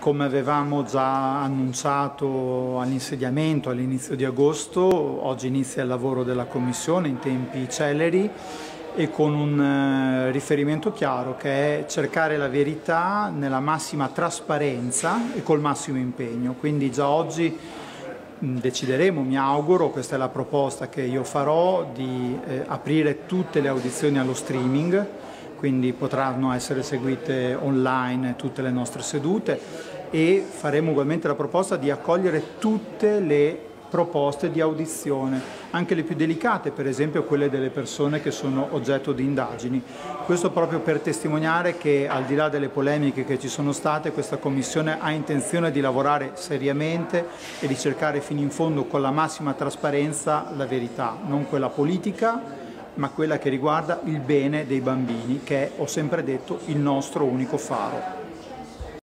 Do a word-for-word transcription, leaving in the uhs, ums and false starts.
Come avevamo già annunciato all'insediamento all'inizio di agosto, oggi inizia il lavoro della Commissione in tempi celeri e con un eh, riferimento chiaro, che è cercare la verità nella massima trasparenza e col massimo impegno. Quindi già oggi mh, decideremo, mi auguro, questa è la proposta che io farò, di eh, aprire tutte le audizioni allo streaming, quindi potranno essere seguite online tutte le nostre sedute, e faremo ugualmente la proposta di accogliere tutte le proposte di audizione, anche le più delicate, per esempio quelle delle persone che sono oggetto di indagini. Questo proprio per testimoniare che, al di là delle polemiche che ci sono state, questa Commissione ha intenzione di lavorare seriamente e di cercare fino in fondo, con la massima trasparenza, la verità, non quella politica, ma quella che riguarda il bene dei bambini, che è, ho sempre detto, il nostro unico faro.